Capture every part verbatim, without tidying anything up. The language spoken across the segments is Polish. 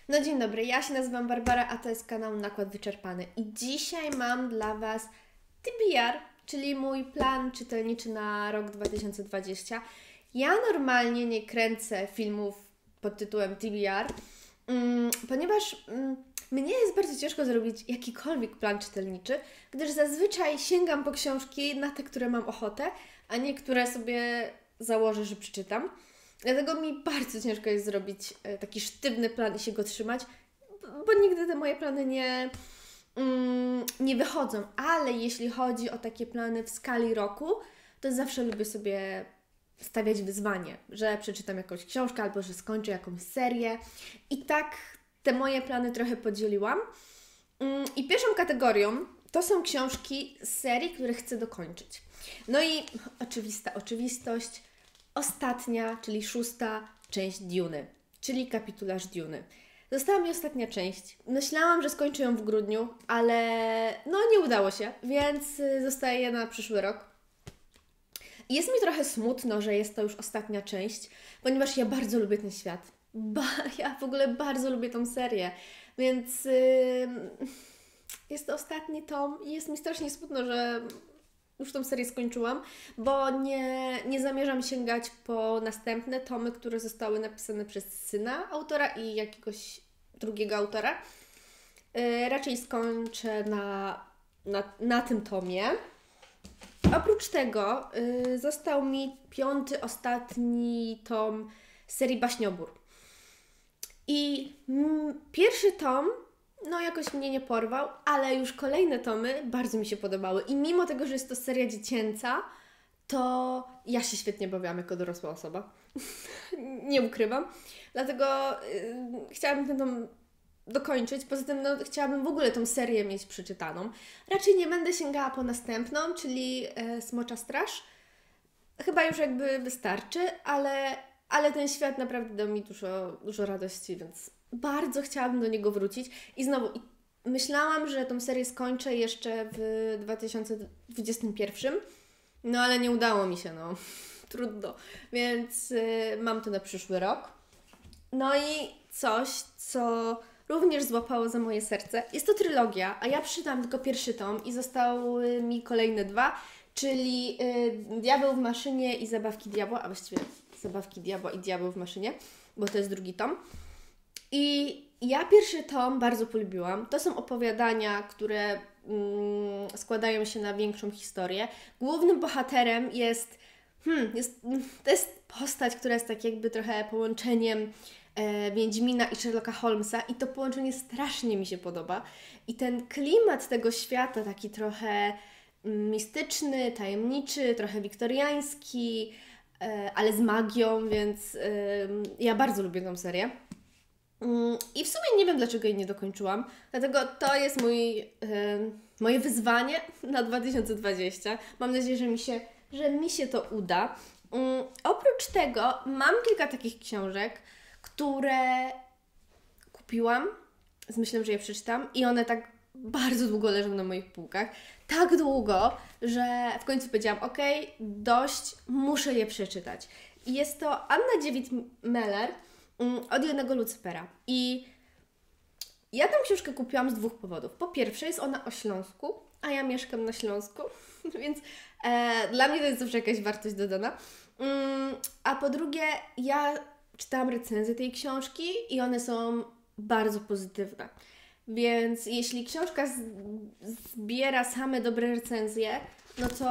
No dzień dobry, ja się nazywam Barbara, a to jest kanał Nakład Wyczerpany. I dzisiaj mam dla Was T B R, czyli mój plan czytelniczy na rok dwa tysiące dwudziesty. Ja normalnie nie kręcę filmów pod tytułem T B R, mm, ponieważ mm, mnie jest bardzo ciężko zrobić jakikolwiek plan czytelniczy, gdyż zazwyczaj sięgam po książki na te, które mam ochotę, a nie które sobie założę, że przeczytam. Dlatego mi bardzo ciężko jest zrobić taki sztywny plan i się go trzymać, bo nigdy te moje plany nie, mm, nie wychodzą. Ale jeśli chodzi o takie plany w skali roku, to zawsze lubię sobie stawiać wyzwanie, że przeczytam jakąś książkę albo że skończę jakąś serię. I tak te moje plany trochę podzieliłam. I pierwszą kategorią to są książki z serii, które chcę dokończyć. No i oczywista oczywistość, ostatnia, czyli szósta część Duny, czyli kapitularz Duny. Została mi ostatnia część. Myślałam, że skończę ją w grudniu, ale no nie udało się, więc zostaje na przyszły rok. I jest mi trochę smutno, że jest to już ostatnia część, ponieważ ja bardzo lubię ten świat. Ba, ja w ogóle bardzo lubię tą serię, więc yy, jest to ostatni tom i jest mi strasznie smutno, że już tą serię skończyłam, bo nie, nie zamierzam sięgać po następne tomy, które zostały napisane przez syna autora i jakiegoś drugiego autora. Yy, raczej skończę na, na, na tym tomie. Oprócz tego yy, został mi piąty, ostatni tom serii Baśniobór. I mm, pierwszy tom no jakoś mnie nie porwał, ale już kolejne tomy bardzo mi się podobały. I mimo tego, że jest to seria dziecięca, to ja się świetnie bawiłam jako dorosła osoba. Nie ukrywam. Dlatego yy, chciałabym ten tom dokończyć. Poza tym no, chciałabym w ogóle tą serię mieć przeczytaną. Raczej nie będę sięgała po następną, czyli yy, Smocza Straż. Chyba już jakby wystarczy, ale, ale ten świat naprawdę dał mi dużo, dużo radości, więc bardzo chciałabym do niego wrócić. I znowu, myślałam, że tą serię skończę jeszcze w dwa tysiące dwudziestym pierwszym, no ale nie udało mi się, no. Trudno. Więc y, mam to na przyszły rok. No i coś, co również złapało za moje serce. Jest to trylogia, a ja przeczytałam tylko pierwszy tom i zostały mi kolejne dwa, czyli y, Diabeł w maszynie i Zabawki Diabła, a właściwie Zabawki Diabła i Diabeł w maszynie, bo to jest drugi tom. I ja pierwszy tom bardzo polubiłam. To są opowiadania, które mm, składają się na większą historię. Głównym bohaterem jest, hmm, jest, to jest postać, która jest tak jakby trochę połączeniem e, Wiedźmina i Sherlocka Holmesa i to połączenie strasznie mi się podoba. I ten klimat tego świata, taki trochę mistyczny, tajemniczy, trochę wiktoriański, e, ale z magią, więc e, ja bardzo lubię tę serię. I w sumie nie wiem, dlaczego jej nie dokończyłam, dlatego to jest mój, yy, moje wyzwanie na dwa tysiące dwudziesty. Mam nadzieję, że mi się, że mi się to uda. Yy, oprócz tego mam kilka takich książek, które kupiłam z myślą, że je przeczytam i one tak bardzo długo leżą na moich półkach. Tak długo, że w końcu powiedziałam, ok, dość, muszę je przeczytać. I jest to Anna Dziewit-Meller od jednego Lucypera. I ja tę książkę kupiłam z dwóch powodów. Po pierwsze, jest ona o Śląsku, a ja mieszkam na Śląsku, więc e, dla mnie to jest zawsze jakaś wartość dodana. Mm, a po drugie, ja czytałam recenzje tej książki i one są bardzo pozytywne. Więc jeśli książka z, zbiera same dobre recenzje, no to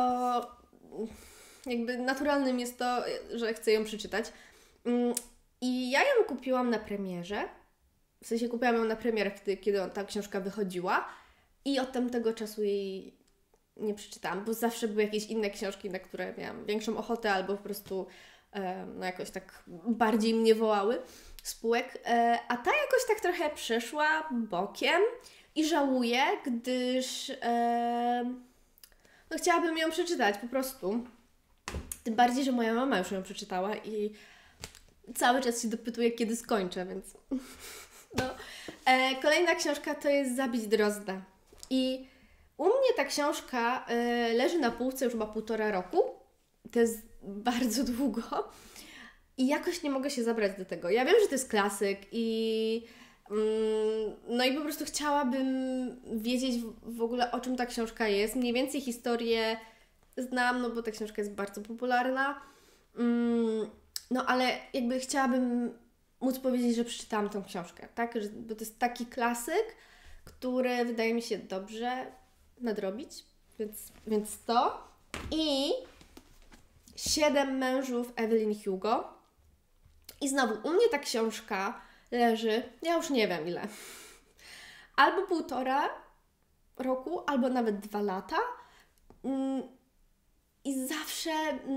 jakby naturalnym jest to, że chcę ją przeczytać. Mm, I ja ją kupiłam na premierze, w sensie kupiłam ją na premierę, kiedy, kiedy ta książka wychodziła i od tamtego czasu jej nie przeczytałam, bo zawsze były jakieś inne książki, na które miałam większą ochotę albo po prostu e, no jakoś tak bardziej mnie wołały z półek, e, a ta jakoś tak trochę przeszła bokiem i żałuję, gdyż e, no chciałabym ją przeczytać po prostu. Tym bardziej, że moja mama już ją przeczytała i cały czas się dopytuje, kiedy skończę, więc no. E, kolejna książka to jest Zabić Drozda. I u mnie ta książka e, leży na półce już chyba półtora roku. To jest bardzo długo. I jakoś nie mogę się zabrać do tego. Ja wiem, że to jest klasyk i mm, no i po prostu chciałabym wiedzieć w ogóle, o czym ta książka jest. Mniej więcej historię znam, no bo ta książka jest bardzo popularna. No ale jakby chciałabym móc powiedzieć, że przeczytałam tą książkę, tak? Że, bo to jest taki klasyk, który wydaje mi się dobrze nadrobić, więc, więc to. I Siedem mężów Evelyn Hugo. I znowu, u mnie ta książka leży, ja już nie wiem ile, albo półtora roku, albo nawet dwa lata. I zawsze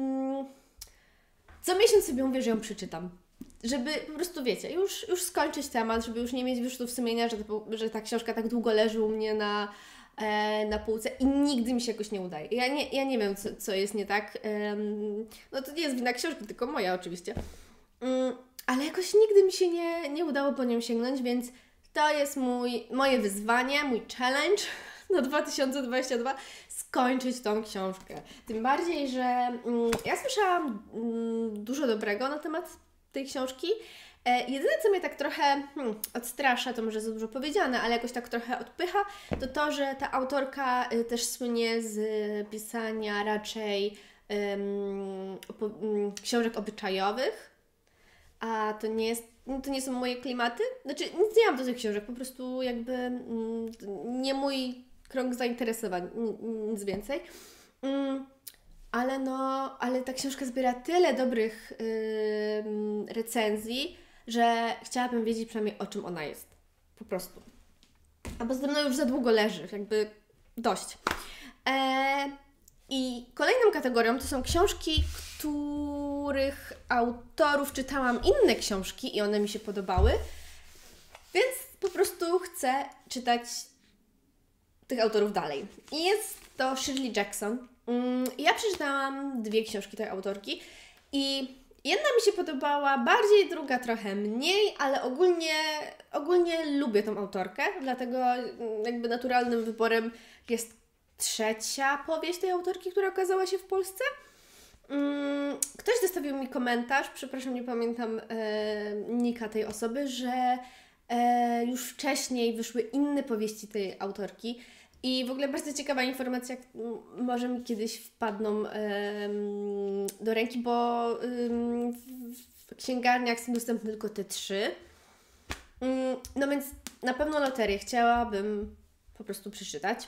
co miesiąc sobie mówię, że ją przeczytam. Żeby po prostu, wiecie, już, już skończyć temat, żeby już nie mieć wyrzutów sumienia, że, to, że ta książka tak długo leży u mnie na, e, na półce i nigdy mi się jakoś nie udaje. Ja nie, ja nie wiem, co, co jest nie tak. Ehm, no to nie jest wina książki, tylko moja oczywiście. Um, ale jakoś nigdy mi się nie, nie udało po nią sięgnąć, więc to jest mój, moje wyzwanie, mój challenge na dwa tysiące dwudziesty drugi, skończyć tą książkę. Tym bardziej, że mm, ja słyszałam mm, dużo dobrego na temat tej książki. E, jedyne, co mnie tak trochę hmm, odstrasza, to może za dużo powiedziane, ale jakoś tak trochę odpycha, to to, że ta autorka y, też słynie z pisania raczej ym, opo- ym, książek obyczajowych, a to nie jest, to nie są moje klimaty. Znaczy, nic nie mam do tych książek, po prostu jakby mm, nie mój krąg zainteresowań, nic więcej. Mm, ale no, ale ta książka zbiera tyle dobrych yy, recenzji, że chciałabym wiedzieć przynajmniej, o czym ona jest. Po prostu. A poza tym no już za długo leży, jakby dość. E, I kolejną kategorią to są książki, których autorów czytałam inne książki i one mi się podobały, więc po prostu chcę czytać tych autorów dalej. I jest to Shirley Jackson. Ja przeczytałam dwie książki tej autorki i jedna mi się podobała bardziej, druga trochę mniej, ale ogólnie, ogólnie lubię tą autorkę, dlatego jakby naturalnym wyborem jest trzecia powieść tej autorki, która okazała się w Polsce. Ktoś zostawił mi komentarz, przepraszam, nie pamiętam e, nika tej osoby, że e, już wcześniej wyszły inne powieści tej autorki. I w ogóle bardzo ciekawa informacja, może mi kiedyś wpadną um, do ręki, bo um, w księgarniach są dostępne tylko te trzy. Um, no więc na pewno loterię chciałabym po prostu przeczytać.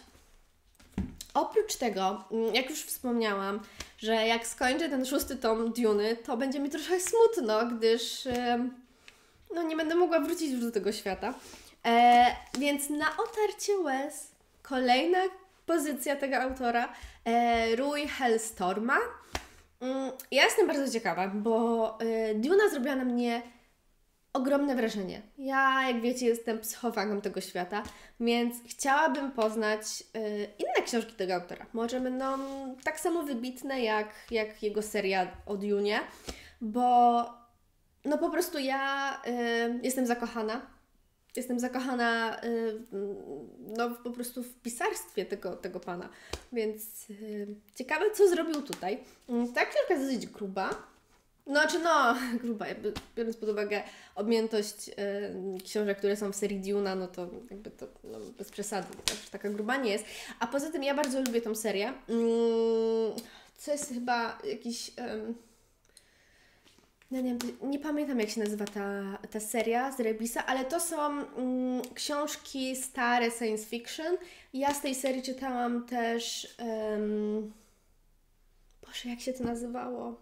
Oprócz tego, jak już wspomniałam, że jak skończę ten szósty tom Duny, to będzie mi trochę smutno, gdyż um, no, nie będę mogła wrócić już do tego świata. E, więc na otarcie łez kolejna pozycja tego autora, e, Rui Hellstorma. Mm, ja jestem bardzo ciekawa, bo e, Duna zrobiła na mnie ogromne wrażenie. Ja, jak wiecie, jestem psychofanką tego świata, więc chciałabym poznać e, inne książki tego autora. Może będą tak samo wybitne jak, jak jego seria o Dunie, bo no po prostu ja e, jestem zakochana. Jestem zakochana yy, no po prostu w pisarstwie tego, tego pana, więc yy, ciekawe, co zrobił tutaj. Yy, ta książka jest dosyć gruba, no czy no, gruba, jakby, biorąc pod uwagę objętość yy, książek, które są w serii Duna, no to jakby to no, bez przesady, też taka gruba nie jest. A poza tym ja bardzo lubię tą serię, yy, co jest chyba jakiś... Yy, No nie, nie pamiętam, jak się nazywa ta, ta seria z Rebisa, ale to są mm, książki stare science fiction. Ja z tej serii czytałam też... Um, Boże, jak się to nazywało?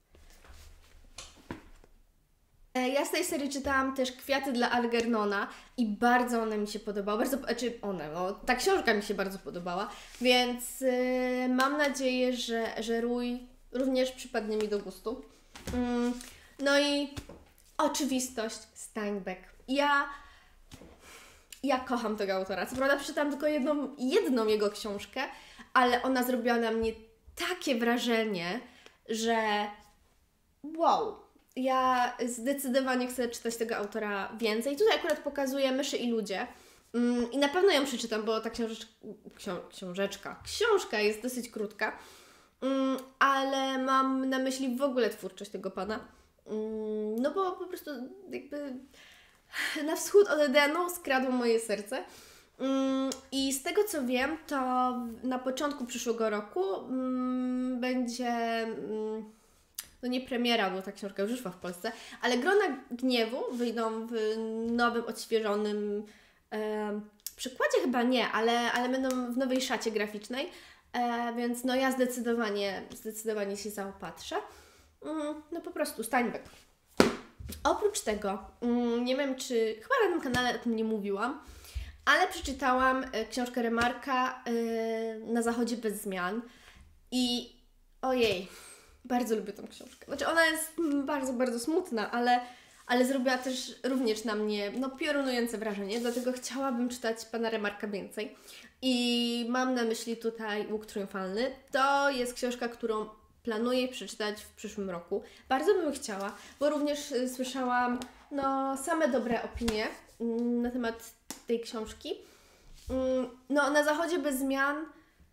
E, Ja z tej serii czytałam też Kwiaty dla Algernona i bardzo one mi się podobały. Bardzo, znaczy one, no, ta książka mi się bardzo podobała, więc y, mam nadzieję, że, że Rój również przypadnie mi do gustu. Mm. No i oczywistość, Steinbeck. Ja, ja kocham tego autora. Co prawda przeczytałam tylko jedną, jedną jego książkę, ale ona zrobiła na mnie takie wrażenie, że wow, ja zdecydowanie chcę czytać tego autora więcej. Tutaj akurat pokazuje Myszy i ludzie. I na pewno ją przeczytam, bo ta książeczka, ksią, książeczka, książka jest dosyć krótka, ale mam na myśli w ogóle twórczość tego pana. No bo po prostu jakby Na wschód od Edenu skradło moje serce. Mm, I z tego co wiem, to na początku przyszłego roku mm, będzie, mm, no nie premiera, bo ta książka już wyszła w Polsce, ale Grona Gniewu wyjdą w nowym, odświeżonym e, przykładzie chyba nie, ale, ale będą w nowej szacie graficznej, e, więc no ja zdecydowanie, zdecydowanie się zaopatrzę. Mm, no po prostu Steinbeck. Oprócz tego, mm, nie wiem czy, chyba na tym kanale o tym nie mówiłam, ale przeczytałam e, książkę Remarka e, Na zachodzie bez zmian i ojej, bardzo lubię tą książkę. Znaczy ona jest bardzo, bardzo smutna, ale, ale zrobiła też również na mnie no, piorunujące wrażenie, dlatego chciałabym czytać pana Remarka więcej. I mam na myśli tutaj Łuk Triumfalny. To jest książka, którą planuję przeczytać w przyszłym roku. Bardzo bym chciała, bo również y, słyszałam no, same dobre opinie y, na temat tej książki. Y, no, Na zachodzie bez zmian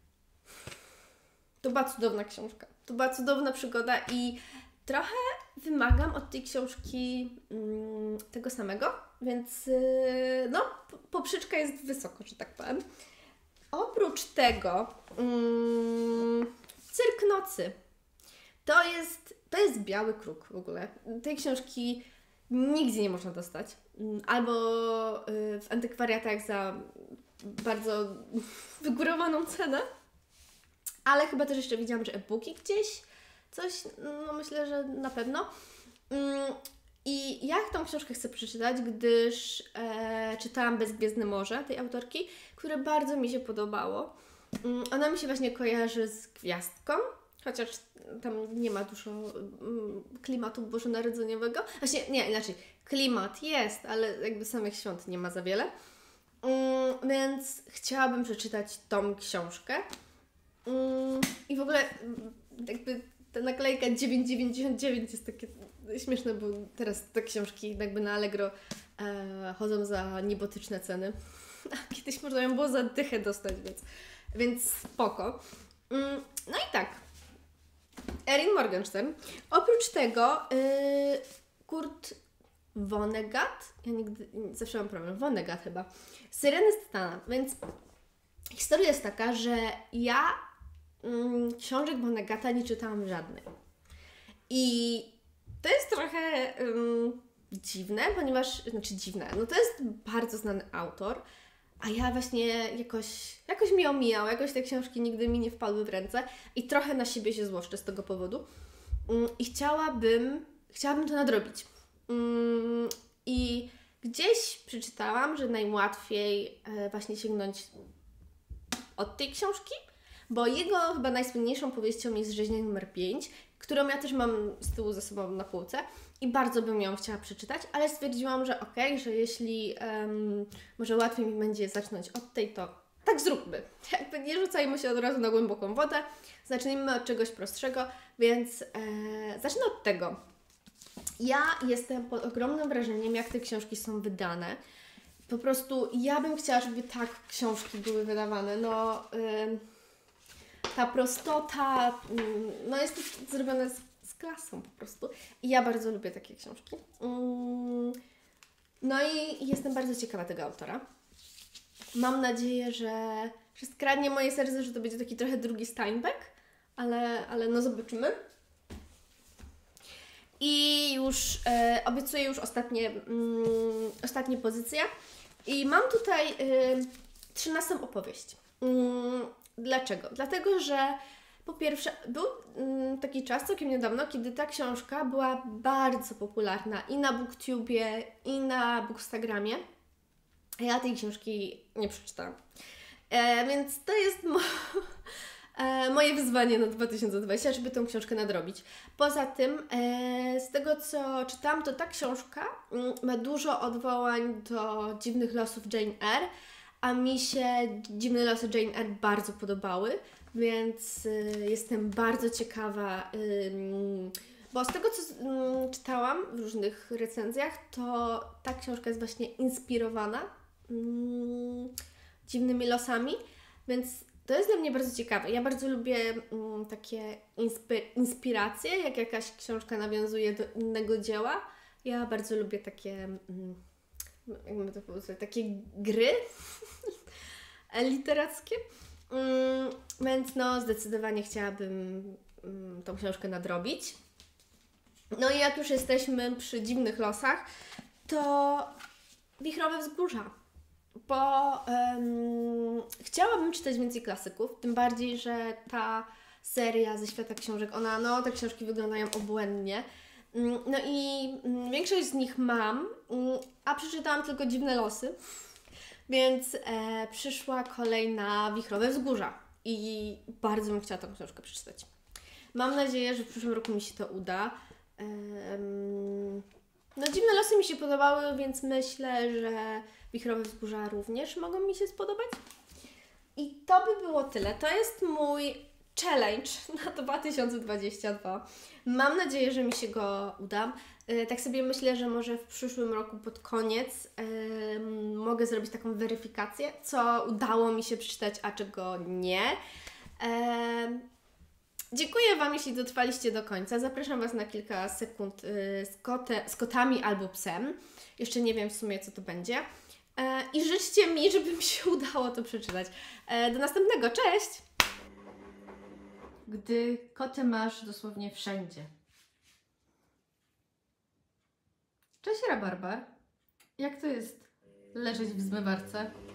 to była cudowna książka. To była cudowna przygoda i trochę wymagam od tej książki y, tego samego, więc y, no, poprzeczka jest wysoko, że tak powiem. Oprócz tego y, Cyrk Nocy. To jest, to jest biały kruk w ogóle. Tej książki nigdzie nie można dostać. Albo w antykwariatach za bardzo wygórowaną cenę. Ale chyba też jeszcze widziałam, że e-booki gdzieś coś, no myślę, że na pewno. I ja tą książkę chcę przeczytać, gdyż e, czytałam Bezgwiezdne Morze tej autorki, które bardzo mi się podobało. Ona mi się właśnie kojarzy z gwiazdką. Chociaż tam nie ma dużo mm, klimatu bożonarodzeniowego. Właśnie, nie, inaczej. Klimat jest, ale jakby samych świąt nie ma za wiele. Mm, więc chciałabym przeczytać tą książkę. Mm, I w ogóle jakby ta naklejka dziewięć dziewięćdziesiąt dziewięć jest takie śmieszne, bo teraz te książki jakby na Allegro e, chodzą za niebotyczne ceny. A kiedyś można ją było za dychę dostać, więc, więc spoko. Mm, no i tak. Erin Morgenstern. Oprócz tego yy, Kurt Vonnegut, ja nigdy, zawsze mam problem, Vonnegut chyba, Syreny z Tytana, więc historia jest taka, że ja mm, książek Vonnegutta nie czytałam żadnej. I to jest trochę ym, dziwne, ponieważ, znaczy dziwne, no to jest bardzo znany autor, a ja właśnie jakoś, jakoś mi omijał, jakoś te książki nigdy mi nie wpadły w ręce i trochę na siebie się złoszczę z tego powodu. I chciałabym, chciałabym to nadrobić. I gdzieś przeczytałam, że najłatwiej właśnie sięgnąć od tej książki, bo jego chyba najsłynniejszą powieścią jest Rzeźnia numer pięć, którą ja też mam z tyłu ze sobą na półce i bardzo bym ją chciała przeczytać, ale stwierdziłam, że okej, okay, że jeśli um, może łatwiej mi będzie zacząć od tej, to tak zróbmy. Jakby nie rzucajmy się od razu na głęboką wodę, zacznijmy od czegoś prostszego, więc e, zacznę od tego. Ja jestem pod ogromnym wrażeniem, jak te książki są wydane. Po prostu ja bym chciała, żeby tak książki były wydawane. No, y, ta prostota, y, no jest to zrobione z, z klasą po prostu. I ja bardzo lubię takie książki. Y, no i jestem bardzo ciekawa tego autora. Mam nadzieję, że, że skradnie moje serce, że to będzie taki trochę drugi Steinbeck, ale, ale no zobaczymy. I już e, obiecuję już ostatnie, mm, ostatnie pozycje. I mam tutaj y, trzynastą opowieść. Mm, dlaczego? Dlatego, że po pierwsze był mm, taki czas całkiem niedawno, kiedy ta książka była bardzo popularna i na BookTubie, i na Bookstagramie. Ja tej książki nie przeczytałam. E, więc to jest mo e, moje wyzwanie na dwa tysiące dwudziesty, żeby tę książkę nadrobić. Poza tym, e, z tego co czytałam, to ta książka m, ma dużo odwołań do Dziwnych losów Jane Eyre, a mi się Dziwne losy Jane Eyre bardzo podobały, więc y, jestem bardzo ciekawa, y, bo z tego co y, czytałam w różnych recenzjach, to ta książka jest właśnie inspirowana y, dziwnymi losami, więc to jest dla mnie bardzo ciekawe. Ja bardzo lubię y, takie inspi inspiracje, jak jakaś książka nawiązuje do innego dzieła. Ja bardzo lubię takie y, jakby to powiedzieć, takie gry literackie. Mm, więc no zdecydowanie chciałabym mm, tą książkę nadrobić. No i jak już jesteśmy przy dziwnych losach, to Wichrowe Wzgórza. Bo um, chciałabym czytać więcej klasyków, tym bardziej, że ta seria ze świata książek, ona, no te książki wyglądają obłędnie. No i większość z nich mam, a przeczytałam tylko Dziwne Losy, więc e, przyszła kolej na Wichrowe Wzgórza i bardzo bym chciała tę książkę przeczytać. Mam nadzieję, że w przyszłym roku mi się to uda. Ehm, no Dziwne Losy mi się podobały, więc myślę, że Wichrowe Wzgórza również mogą mi się spodobać. I to by było tyle. To jest mój challenge na dwa tysiące dwudziesty drugi. Mam nadzieję, że mi się go uda. Yy, tak sobie myślę, że może w przyszłym roku pod koniec yy, mogę zrobić taką weryfikację, co udało mi się przeczytać, a czego nie. Yy, dziękuję Wam, jeśli dotrwaliście do końca. Zapraszam Was na kilka sekund yy, z, kote, z kotami albo psem. Jeszcze nie wiem w sumie, co to będzie. Yy, I życzcie mi, żeby mi się udało to przeczytać. Yy, do następnego, cześć! Gdy koty masz dosłownie wszędzie. Cześć Rabarbar. Jak to jest leżeć w zmywarce?